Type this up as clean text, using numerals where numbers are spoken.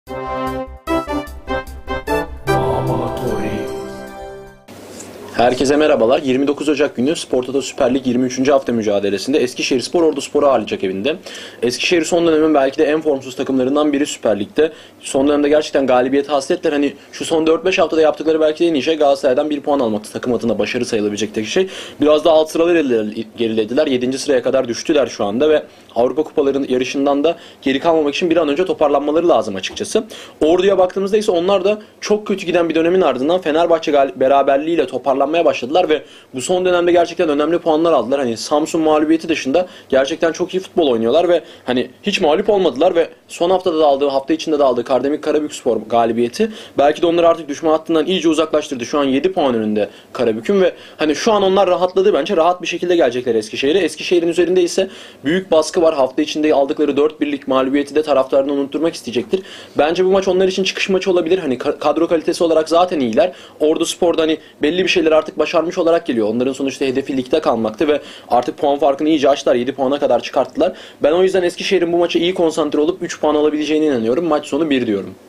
Herkese merhabalar. 29 Ocak günü Spor Toto Süper Lig 23. hafta mücadelesinde Eskişehirspor Orduspor'u ağırlayacak evinde. Eskişehir son dönemin belki de en formsuz takımlarından biri Süper Lig'de. Son dönemde gerçekten galibiyet hasretler. Hani şu son 4-5 haftada yaptıkları belki de en iyi şey Galatasaray'dan 1 puan almaktı. Takım adına başarı sayılabilecek tek şey. Biraz da alt sıraları gerilediler. 7. sıraya kadar düştüler şu anda ve Avrupa Kupalarının yarışından da geri kalmamak için bir an önce toparlanmaları lazım açıkçası. Ordu'ya baktığımızda ise onlar da çok kötü giden bir dönemin ardından Fenerbahçe beraberliğiyle toparlanmaya başladılar ve bu son dönemde gerçekten önemli puanlar aldılar. Hani Samsun mağlubiyeti dışında gerçekten çok iyi futbol oynuyorlar ve hani hiç mağlup olmadılar ve son haftada da aldığı, hafta içinde de aldığı Kardemik Karabükspor galibiyeti belki de onları artık düşman hattından iyice uzaklaştırdı. Şu an 7 puan önünde Karabük'ün ve hani şu an onlar rahatladı, bence rahat bir şekilde gelecekler Eskişehir'e. Eskişehir'in üzerinde ise büyük baskı var. Hafta içinde aldıkları 4-1'lik mağlubiyeti de taraftarını unutturmak isteyecektir. Bence bu maç onlar için çıkış maçı olabilir. Hani kadro kalitesi olarak zaten iyiler. Orduspor'da hani belli bir şeyler artık başarmış olarak geliyor. Onların sonuçta hedefi ligde kalmaktı ve artık puan farkını iyice açtılar. 7 puana kadar çıkarttılar. Ben o yüzden Eskişehir'in bu maça iyi konsantre olup 3 puan alabileceğine inanıyorum. Maç sonu 1 diyorum.